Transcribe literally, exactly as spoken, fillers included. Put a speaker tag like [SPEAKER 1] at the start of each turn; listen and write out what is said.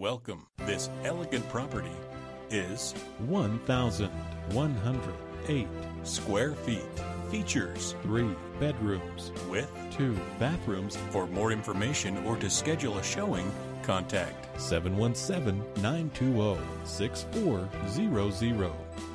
[SPEAKER 1] Welcome. This elegant property is
[SPEAKER 2] one thousand one hundred eight
[SPEAKER 1] square feet. Features
[SPEAKER 2] three bedrooms
[SPEAKER 1] with
[SPEAKER 2] two bathrooms.
[SPEAKER 1] For more information or to schedule a showing, contact
[SPEAKER 2] seven one seven, nine two zero, six four zero zero.